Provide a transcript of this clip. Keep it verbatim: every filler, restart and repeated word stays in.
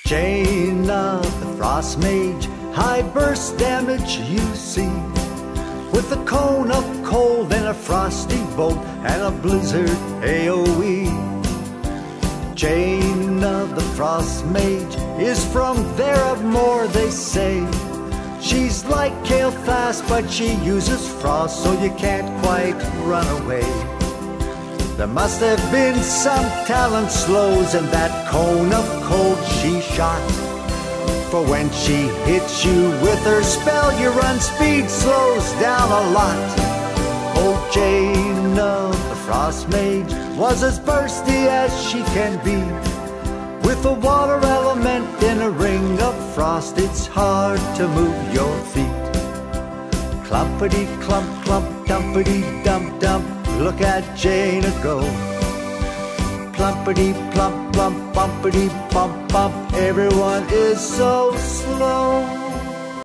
Jaina, the frost mage, high burst damage you see, with a cone of cold and a frosty bolt and a blizzard A O E. Jaina, the frost mage, is from Theramore, they say. She's like Kael'thas, but she uses frost, so you can't quite run away. There must have been some talent slows in that cone of cold she shot, for when she hits you with her spell, your run speed slows down a lot. Oh, Jaina, the frost mage, was as bursty as she can be. With a water element in a ring of frost, it's hard to move your feet. Clumpity clump clump, dumpity dump dump, look at Jaina go. Plumpity plump plump, bumpity bump bump, everyone is so slow.